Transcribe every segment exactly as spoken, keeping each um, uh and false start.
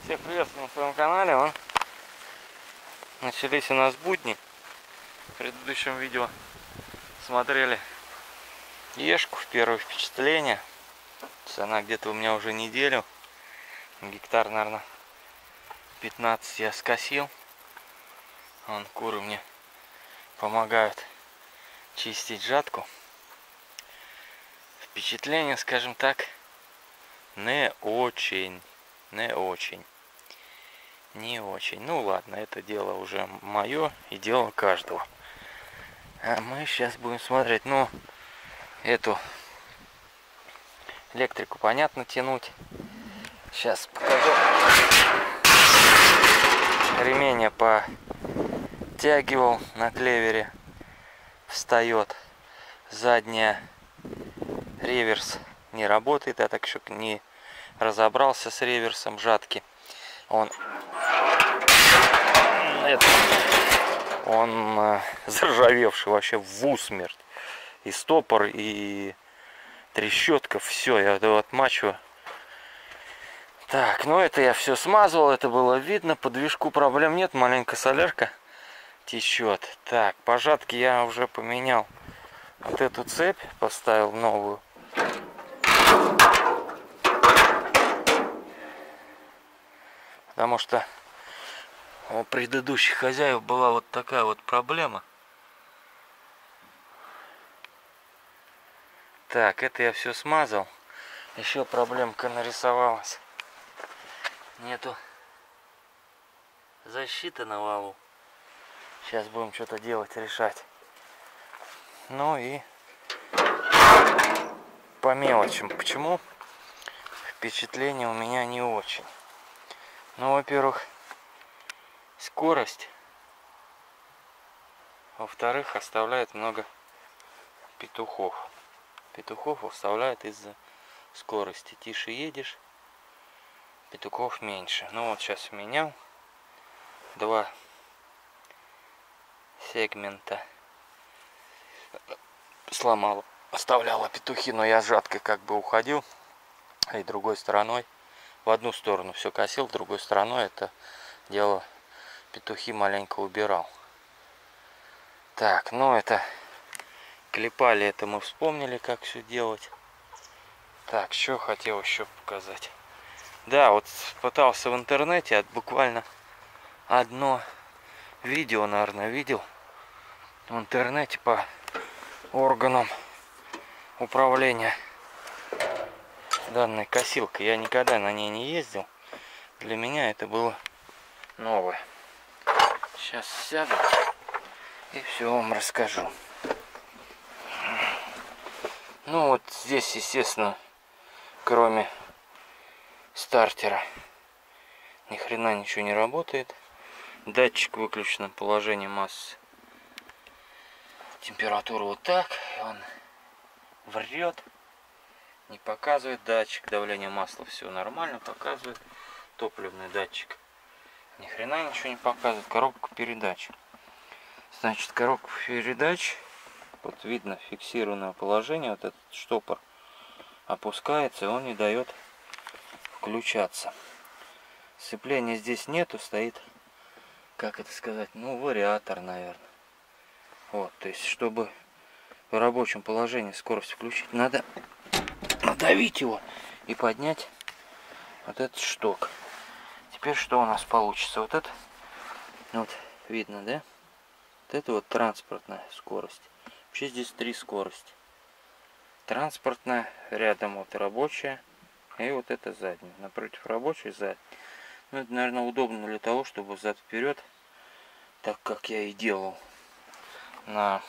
Всех приветствую на своем канале. Вон. Начались у нас будни. В предыдущем видео смотрели ешку, первое впечатление. Она где-то у меня уже неделю. Гектар, наверное, пятнадцать я скосил. Вон куры мне помогают чистить жатку. Впечатление, скажем так, не очень. Не очень. Не очень. Ну ладно, это дело уже мое и дело каждого. А мы сейчас будем смотреть, ну, эту электрику понятно тянуть. Сейчас покажу. Ремень я потягивал на клевере. Встает. Задняя реверс не работает. Я так еще не разобрался с реверсом жатки. Он это, он э, заржавевший вообще в усмерть. И стопор, и трещотка, все, я это отмачиваю. Так, ну это я все смазывал, это было видно, по движку проблем нет, маленькая солярка течет. Так, по жатке я уже поменял вот эту цепь, поставил новую. Потому что у предыдущих хозяев была вот такая вот проблема. Так, это я все смазал. Еще проблемка нарисовалась. Нету защиты на валу. Сейчас будем что-то делать, решать. Ну и по мелочам. Почему впечатление у меня не очень? Ну, во-первых, скорость. Во-вторых, оставляет много петухов. Петухов оставляет из-за скорости. Тише едешь, петухов меньше. Ну вот сейчас менял. Два сегмента сломал. Оставляла петухи, но я жаткой как бы уходил. И другой стороной. В одну сторону все косил, другой стороной это дело петухи маленько убирал. Так, ну это клепали, это мы вспомнили, как все делать. Так, что хотел еще показать. Да, вот пытался в интернете, буквально одно видео, наверное, видел в интернете по органам управления данной косилкой. Я никогда на ней не ездил. Для меня это было новое. Сейчас сяду и все вам расскажу. Ну вот здесь, естественно, кроме стартера ни хрена ничего не работает. Датчик выключено, положение массы. Температура вот так. Он врет. Не показывает датчик. Давление масла все нормально показывает. Топливный датчик ни хрена ничего не показывает. Коробка передач. Значит, коробка передач. Вот видно фиксированное положение. Вот этот штопор опускается, и он не дает включаться. Сцепления здесь нету. Стоит, как это сказать, ну, вариатор, наверное. Вот, то есть, чтобы в рабочем положении скорость включить, надо надавить его и поднять вот этот шток. Теперь что у нас получится? Вот это, вот видно, да? Вот это вот транспортная скорость. Вообще здесь три скорости. Транспортная, рядом вот рабочая, и вот это задняя. Напротив рабочей задняя. Ну, это, наверное, удобно для того, чтобы зад-вперед, так как я и делал на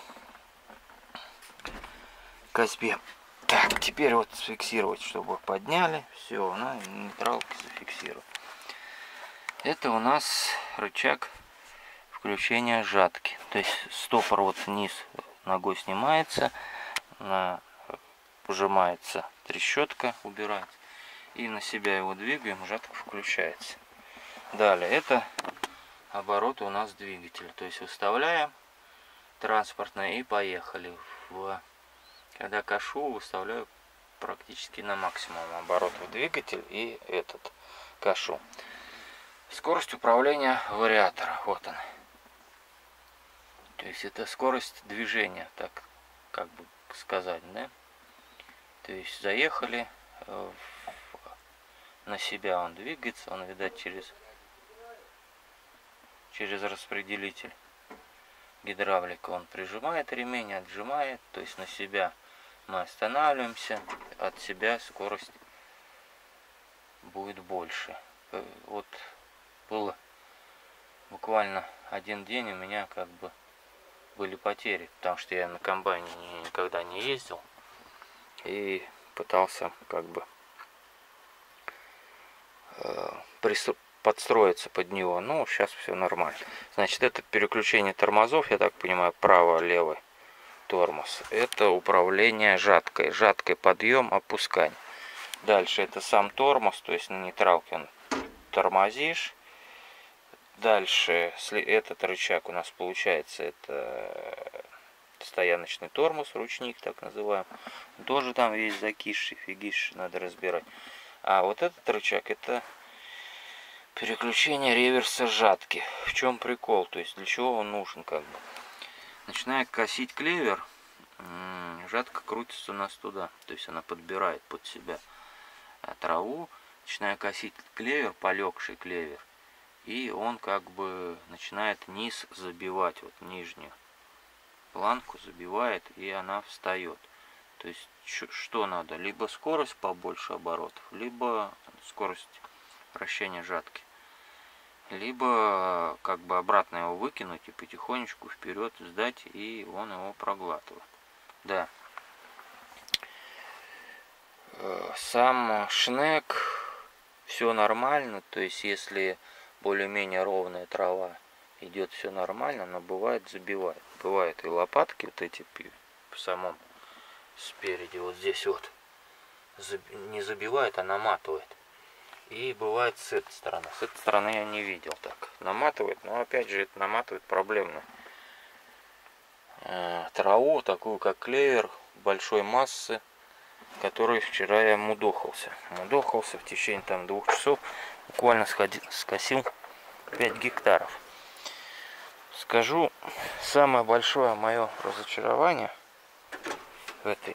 косьбе. Так, теперь вот зафиксировать, чтобы подняли. Все, на нейтралке зафиксировать. Это у нас рычаг включения жатки. То есть стопор вот вниз ногой снимается, на, ужимается трещотка, убирается. И на себя его двигаем, жатка включается. Далее, это обороты у нас двигателя. То есть выставляем транспортное и поехали. В... Когда кашу, выставляю практически на максимум оборот в двигатель и этот кашу. Скорость управления вариатора. Вот она. То есть это скорость движения, так как бы сказать, да? То есть заехали, э, в, на себя он двигается, он, видать, через, через распределитель гидравлика он прижимает ремень, отжимает, то есть на себя мы останавливаемся, от себя скорость будет больше. Вот было буквально один день у меня как бы были потери, потому что я на комбайне никогда не ездил и пытался как бы э, подстроиться под него. Ну, сейчас все нормально. Значит, это переключение тормозов, я так понимаю, право-левый тормоз. Это управление жаткой. Жаткой подъем, опускание. Дальше это сам тормоз, то есть на нейтралке он тормозишь. Дальше этот рычаг у нас получается, это стояночный тормоз, ручник так называем. Тоже там весь закисший, фигишь, надо разбирать. А вот этот рычаг, это переключение реверса жатки. В чем прикол? То есть для чего он нужен как бы? Начиная косить клевер, жатка крутится у нас туда. То есть она подбирает под себя траву. Начиная косить клевер, полегший клевер. И он как бы начинает низ забивать, вот нижнюю планку забивает, и она встает. То есть что надо? Либо скорость побольше оборотов, либо скорость вращения жатки. Либо как бы обратно его выкинуть и потихонечку вперед сдать, и он его проглатывает. Да. Сам шнек, все нормально, то есть если более-менее ровная трава, идет все нормально, но бывает забивает. Бывает и лопатки вот эти в самом спереди, вот здесь вот, не забивает, а наматывает. И бывает с этой стороны. С этой стороны я не видел так. Наматывает, но опять же это наматывает проблемно. Траву, такую как клевер, большой массы, который вчера я мудохался. Мудохался в течение там двух часов. Буквально сходил, скосил пять гектаров. Скажу, самое большое мое разочарование в этой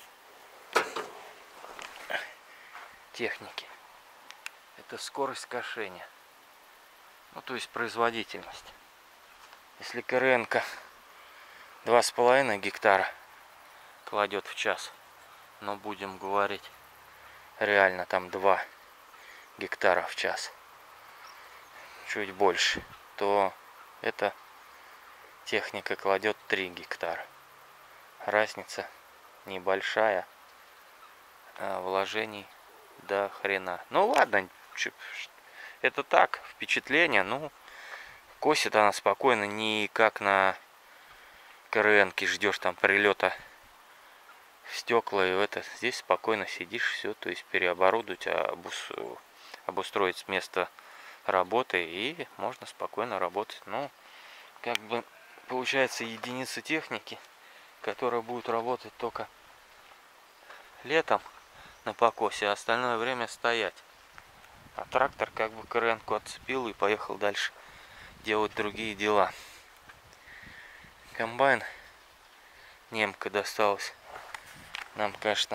технике — это скорость кошения. Ну, то есть производительность. Если КРН-ка два с половиной гектара кладет в час, но будем говорить реально там два гектара в час, чуть больше, то эта техника кладет три гектара. Разница небольшая, а вложений до хрена. Ну ладно, это так, впечатление. Ну, косит она спокойно, не как на КРНке ждешь там прилета стекла и в это. Здесь спокойно сидишь, все, то есть переоборудовать, обустроить место работы, и можно спокойно работать. Ну, как бы получается единица техники, которая будет работать только летом на покосе, а остальное время стоять. А трактор как бы КРНку отцепил и поехал дальше делать другие дела. Комбайн немка досталась нам, конечно,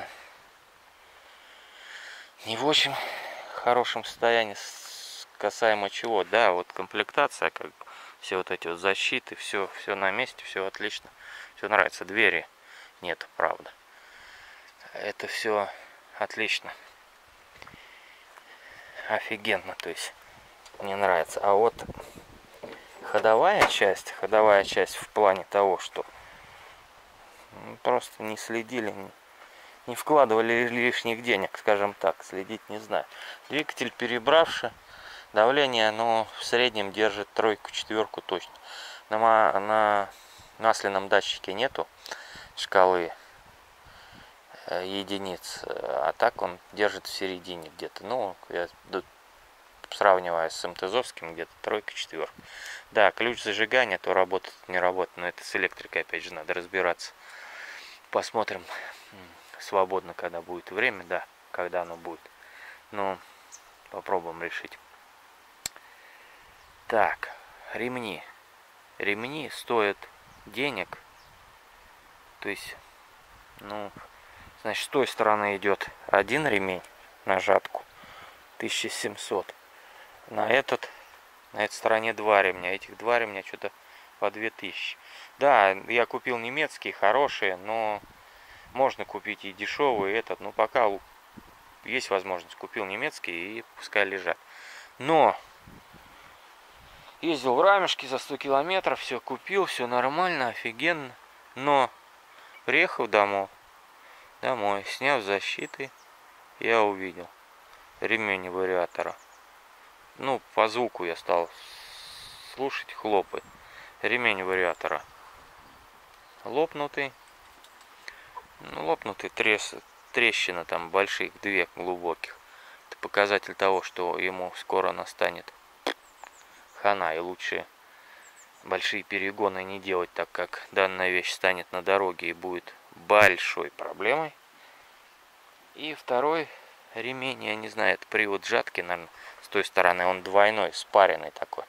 не в очень хорошем состоянии касаемо чего. Да, вот комплектация, как бы, все вот эти вот защиты, все, все на месте, все отлично, все нравится. Двери нет, правда. Это все отлично, офигенно, то есть мне нравится. А вот ходовая часть, ходовая часть в плане того, что просто не следили, не, не вкладывали лишних денег, скажем так, следить не знаю. Двигатель перебравший, давление оно в среднем держит тройку, четверку точно. На, на масляном датчике нету шкалы э, единиц, а так он держит в середине где-то. Ну, я сравниваю с МТЗовским, где-то тройка, четверка. Да, ключ зажигания то работает, не работает, но это с электрикой опять же надо разбираться. Посмотрим свободно, когда будет время, да, когда оно будет. Ну, попробуем решить. Так, ремни. Ремни стоят денег. То есть, ну, значит, с той стороны идет один ремень на жатку. тысяча семьсот. На этот, на этой стороне два ремня. Этих два ремня что-то по две тысячи. Да, я купил немецкие, хорошие, но можно купить и дешевый, и этот. Но пока есть возможность, купил немецкие и пускай лежат. Но ездил в Рамешке за сто километров, все купил, все нормально, офигенно. Но приехал домой, домой, сняв защиты, я увидел ремень вариатора. Ну, по звуку я стал слушать, хлопает. Ремень вариатора лопнутый. Ну, лопнутый, трес, трещина там больших, две глубоких. Это показатель того, что ему скоро настанет хана, и лучше большие перегоны не делать, так как данная вещь станет на дороге и будет большой проблемой. И второй ремень, я не знаю, это привод жатки, наверное, с той стороны, он двойной, спаренный такой.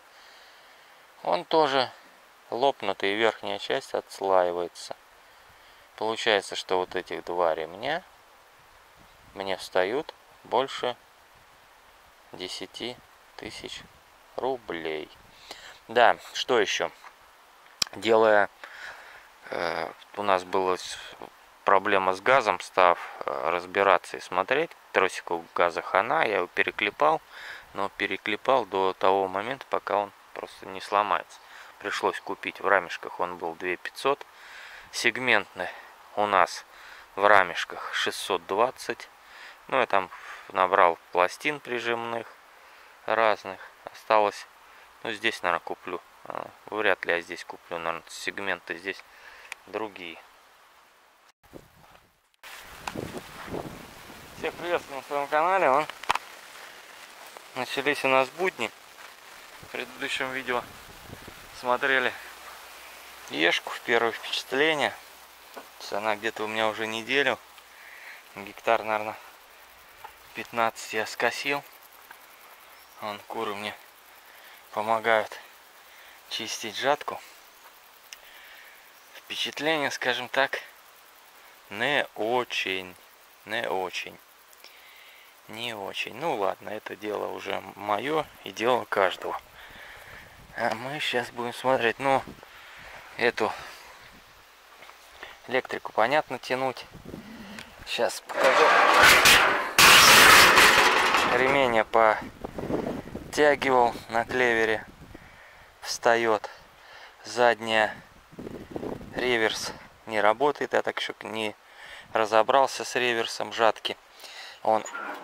Он тоже лопнутый, верхняя часть отслаивается. Получается, что вот этих два ремня мне встают больше десяти тысяч рублей. Да, что еще? Делая, э, у нас была проблема с газом, став э, разбираться и смотреть, тросику газа хана, я его переклепал, но переклепал до того момента, пока он просто не сломается. Пришлось купить в Рамешках, он был две тысячи пятьсот. Сегментный у нас в Рамешках шестьсот двадцать. Ну, я там набрал пластин прижимных разных. Осталось, ну, здесь, наверное, куплю. Вряд ли я здесь куплю, наверное, сегменты здесь другие. Всех приветствую на своем канале. Вон. Начались у нас будни. В предыдущем видео смотрели ешку, первое впечатление. Она где-то у меня уже неделю. Гектар, наверное, пятнадцать я скосил. Вон куры мне помогают чистить жатку. Впечатление, скажем так, не очень. Не очень. Не очень. Ну ладно, это дело уже мое и дело каждого. А мы сейчас будем смотреть, ну, эту электрику понятно тянуть. Сейчас покажу. Ремень я потягивал на клевере. Встает. Задняя реверс не работает. Я так еще не разобрался с реверсом жатки. Он,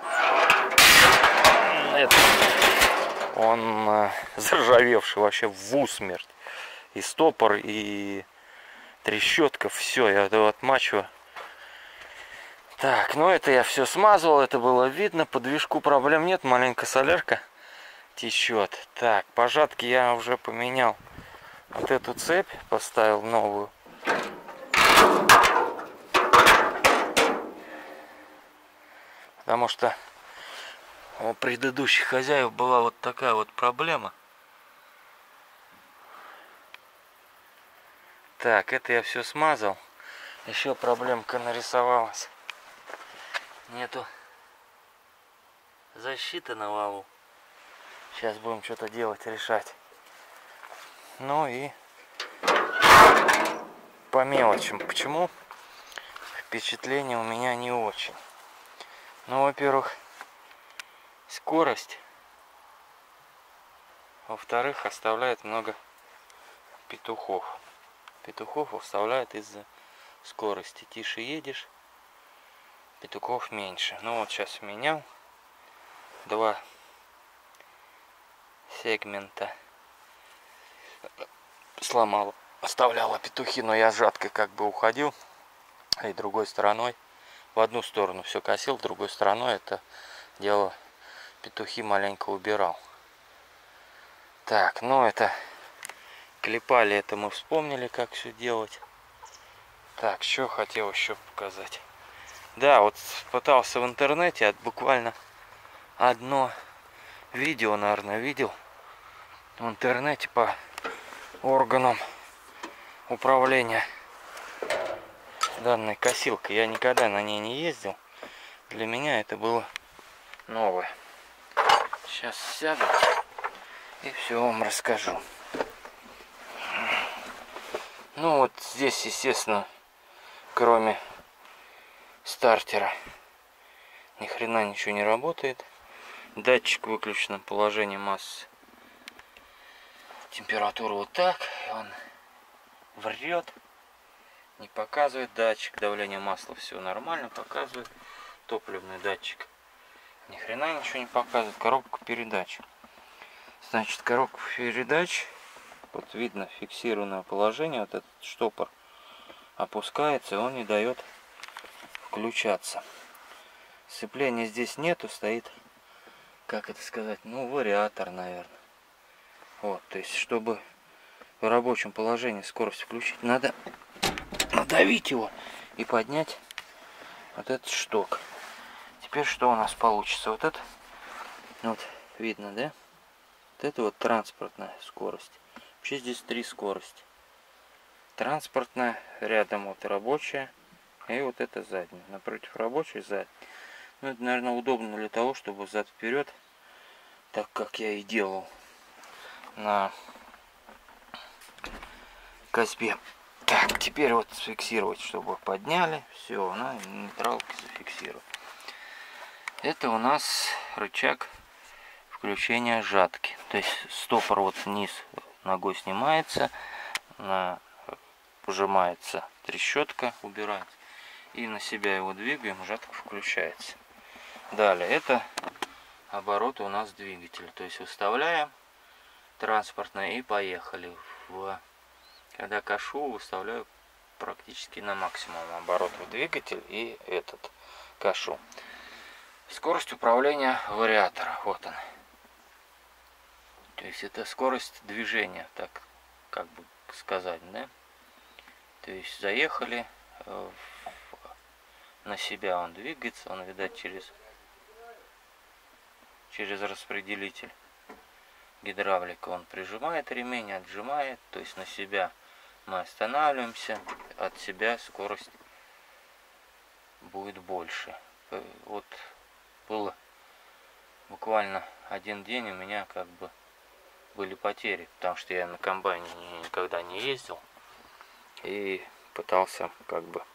это, он э, заржавевший вообще в усмерть. И стопор, и трещотка, все, я это отмачиваю. Так, ну это я все смазывал, это было видно, по движку проблем нет, маленькая солярка течет. Так, по жатке я уже поменял вот эту цепь, поставил новую. Потому что у предыдущих хозяев была вот такая вот проблема. Так, это я все смазал. Еще проблемка нарисовалась. Нету защиты на валу. Сейчас будем что-то делать, решать. Ну и по мелочам. Почему впечатление у меня не очень? Ну, во-первых, скорость. Во-вторых, оставляет много петухов. Петухов оставляет из-за скорости. Тише едешь, петухов меньше. Ну вот сейчас менял. Два сегмента сломал. Оставляла петухи, но я жаткой как бы уходил. И другой стороной. В одну сторону все косил, в другой стороной это дело петухи маленько убирал. Так, ну это клепали, это мы вспомнили, как все делать. Так, что хотел еще показать. Да, вот пытался в интернете, буквально одно видео, наверное, видел. в интернете по органам управления данной косилкой. Я никогда на ней не ездил. Для меня это было новое. Сейчас сяду и все вам расскажу. Ну вот здесь, естественно, кроме стартера ни хрена ничего не работает. Датчик выключен, положение массы. Температура вот так. Он врет. Не показывает датчик. Давление масла все нормально. Показывает топливный датчик. Ни хрена ничего не показывает. Коробка передач. Значит, коробка передач. Вот видно фиксированное положение. Вот этот штопор опускается, и он не дает включаться. Сцепления здесь нету, стоит, как это сказать, ну, вариатор, наверное. Вот, то есть, чтобы в рабочем положении скорость включить, надо надавить его и поднять вот этот шток. Теперь что у нас получится? Вот это, вот, видно, да? Вот это вот транспортная скорость. Вообще здесь три скорости. Транспортная, рядом вот рабочая, и вот это задняя. Напротив рабочей, задняя. Ну, это, наверное, удобно для того, чтобы зад-вперед, так как я и делал на Каспе. Так, теперь вот зафиксировать, чтобы подняли. Все, на нейтралке зафиксировать. Это у нас рычаг включения жатки. То есть стопор вот вниз ногой снимается, на, пожимается трещотка, убирается. И на себя его двигаем, жатка включается. Далее, это обороты у нас двигателя. То есть выставляем транспортное и поехали. В... Когда кашу, выставляю практически на максимум оборотов двигатель и этот кашу. Скорость управления вариатора. Вот она. То есть это скорость движения, так как бы сказать, да? То есть заехали, в... на себя он двигается, он, видать, через, через распределитель гидравлика он прижимает ремень, отжимает, то есть на себя мы останавливаемся, от себя скорость будет больше. Вот было буквально один день у меня как бы были потери, потому что я на комбайне никогда не ездил и пытался как бы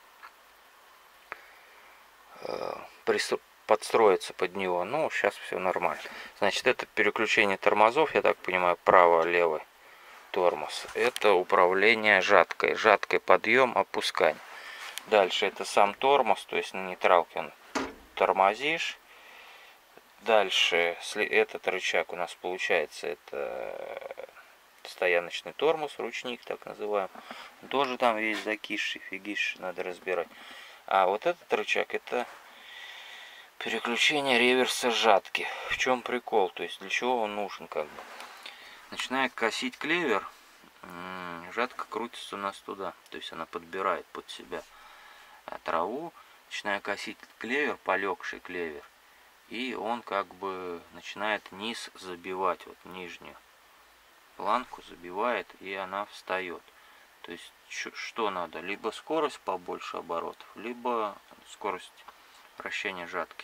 э, приступ подстроиться под него. Ну, сейчас все нормально. Значит, это переключение тормозов, я так понимаю, право-левый тормоз. Это управление жаткой. Жаткой подъем, опускание. Дальше это сам тормоз, то есть на нейтралке он тормозишь. Дальше этот рычаг у нас получается, это стояночный тормоз, ручник так называемый. Тоже там есть закисший, фигишь, надо разбирать. А вот этот рычаг это переключение реверса жатки. В чем прикол? То есть для чего он нужен как бы? Начиная косить клевер, жатка крутится у нас туда. То есть она подбирает под себя траву. Начиная косить клевер, полегший клевер. И он как бы начинает низ забивать. Вот нижнюю планку забивает, и она встает. То есть что надо? Либо скорость побольше оборотов, либо скорость вращения жатки.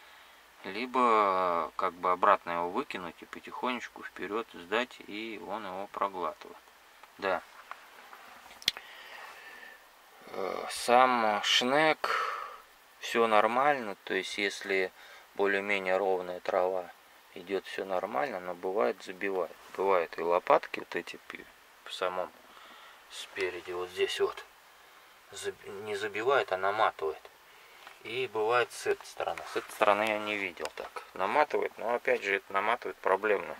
Либо как бы обратно его выкинуть и потихонечку вперед сдать, и он его проглатывает. Да. Сам шнек, все нормально. То есть если более-менее ровная трава, идет все нормально, но бывает забивает. Бывает и лопатки вот эти в самом спереди, вот здесь вот, не забивает, а наматывает. И бывает с этой стороны. С этой стороны я не видел так. Наматывает, но опять же это наматывает проблемно.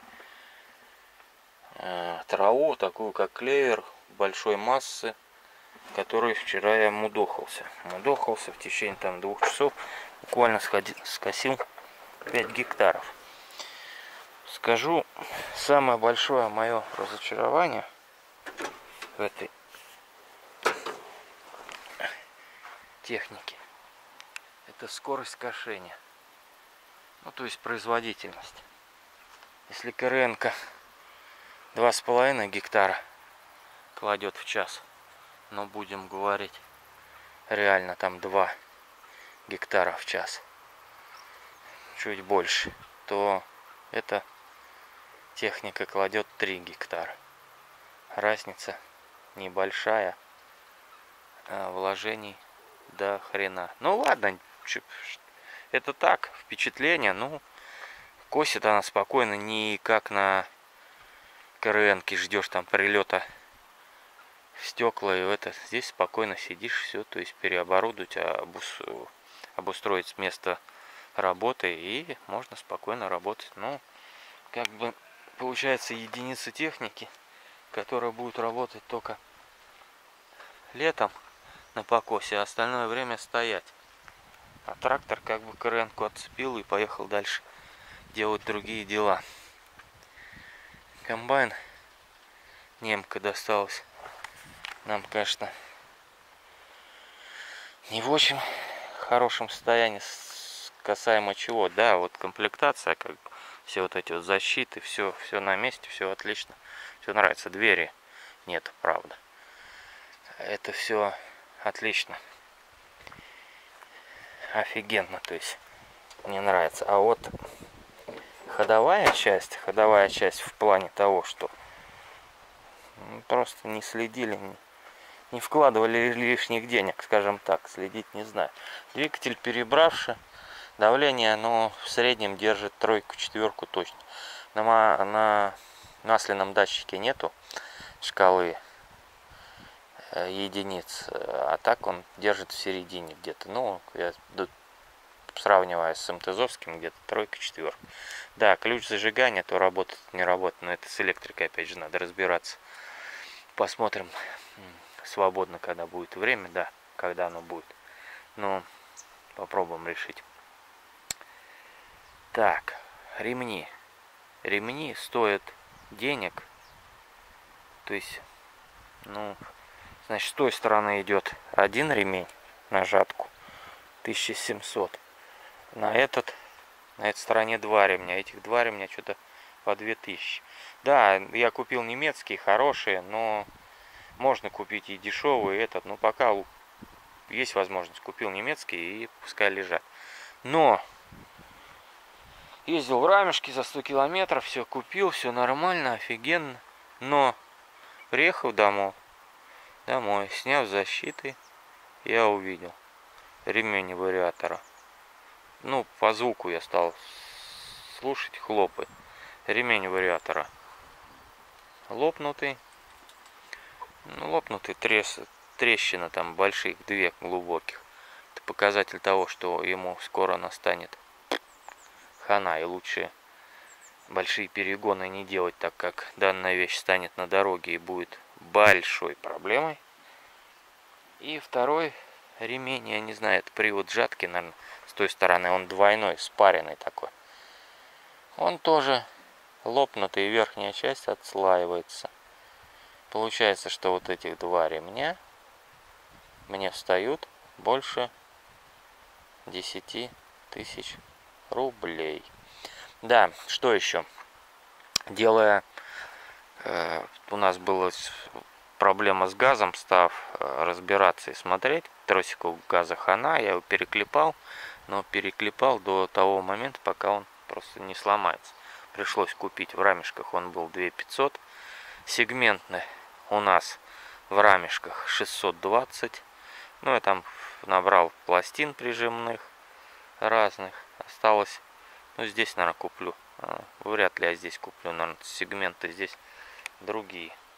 Э, траву, такую как клевер, большой массы, который вчера я мудохался. Мудохался в течение там двух часов. Буквально сходил, скосил пять гектаров. Скажу, самое большое мое разочарование в этой технике — это скорость кошения. Ну, то есть производительность. Если КРН-ка два с половиной гектара кладет в час. Но будем говорить, реально там два гектара в час. Чуть больше. То эта техника кладет три гектара. Разница небольшая. А вложений до хрена. Ну ладно, это так, впечатление. Ну, косит она спокойно, не как на КРНке ждешь там прилета стекла и это. Здесь спокойно сидишь, все, то есть переоборудовать, обус... обустроить место работы, и можно спокойно работать. Ну, как бы получается единица техники, которая будет работать только летом на покосе, а остальное время стоять. А трактор как бы КРНку отцепил и поехал дальше делать другие дела. Комбайн немка досталась нам, конечно, не в очень хорошем состоянии касаемо чего. Да, вот комплектация, как все вот эти вот защиты, все, все на месте, все отлично, все нравится. Двери нет, правда. Это все отлично, офигенно, то есть мне нравится. А вот ходовая часть, ходовая часть в плане того, что просто не следили, не вкладывали лишних денег, скажем так, следить не знаю. Двигатель перебравший, давление, оно в среднем держит тройку, четверку точно. На, на масляном датчике нету шкалы единиц, а так он держит в середине где-то. Ну, я сравниваю с МТЗовским, где-то тройка, четверка. Да, ключ зажигания то работает, не работает, но это с электрикой опять же надо разбираться. Посмотрим свободно, когда будет время, да, когда оно будет. Ну, попробуем решить. Так, ремни. Ремни стоят денег. То есть, ну, значит, с той стороны идет один ремень на жатку, тысяча семьсот. На этот, на этой стороне два ремня. Этих два ремня что-то по две тысячи. Да, я купил немецкие, хорошие, но можно купить и дешевые, этот, но пока есть возможность, купил немецкие и пускай лежат. Но ездил в Рамешке за сто километров, все купил, все нормально, офигенно. Но приехал домой, домой, сняв защиты, я увидел ремень вариатора. Ну, по звуку я стал слушать, хлопает. Ремень вариатора лопнутый. Ну, лопнутый, трес, трещина там больших, две глубоких. Это показатель того, что ему скоро настанет хана, и лучше большие перегоны не делать, так как данная вещь станет на дороге и будет большой проблемой. И второй ремень, я не знаю, это привод жатки, наверное, с той стороны, он двойной, спаренный такой. Он тоже лопнутый, верхняя часть отслаивается. Получается, что вот этих два ремня мне встают больше десяти тысяч рублей. Да, что еще? Делая, э, у нас была проблема с газом, став э, разбираться и смотреть, тросику газа хана, я его переклепал, но переклепал до того момента, пока он просто не сломается. Пришлось купить в Рамешках, он был две тысячи пятьсот, сегментный у нас в Рамешках шестьсот двадцать. Ну, я там набрал пластин прижимных разных. Осталось, ну, здесь, наверное, куплю. Вряд ли я здесь куплю, наверное, сегменты здесь другие.